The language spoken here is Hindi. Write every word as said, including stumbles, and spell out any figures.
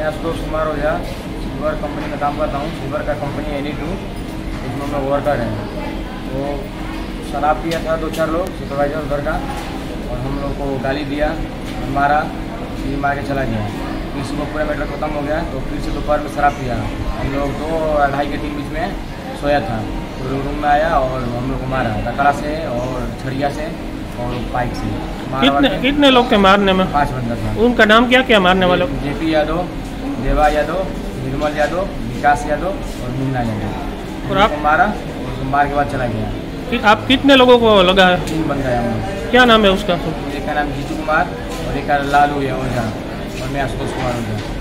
आशुतोष कुमार ओझा, सीवर कंपनी में काम करता हूँ। सीवर का कंपनी एनी टू, उसमें मैं वर्कर है। तो शराब पिया था दो चार लोग, सुपरवाइजर उधर का, और हम लोग को गाली दिया, मारा, फिर मार के चला गया। फिर सुबह पूरा मैटर खत्म हो गया, तो फिर से दोपहर में शराब पिया। हम लोग दो अढ़ाई के तीन बीच में सोया था, तो रूम में आया और हम लोग को मारा लकड़ा से और छड़िया से और पाइप से। कितने कितने लोग के मारने में? पाँच बंदा था। उनका नाम क्या क्या मारने वालों? जेपी यादव, देवा यादव, निर्मल यादव, विकास यादव और मुन्ना यादव। और आप मारा और मार के बाद चला गया। कि आप कितने लोगों को लगा है? तीन बंदा है हम लोग। क्या नाम है उसका? एक का नाम जीतू कुमार और एक का लालू है ओझा और मैं आशुतोष कुमार ओझा।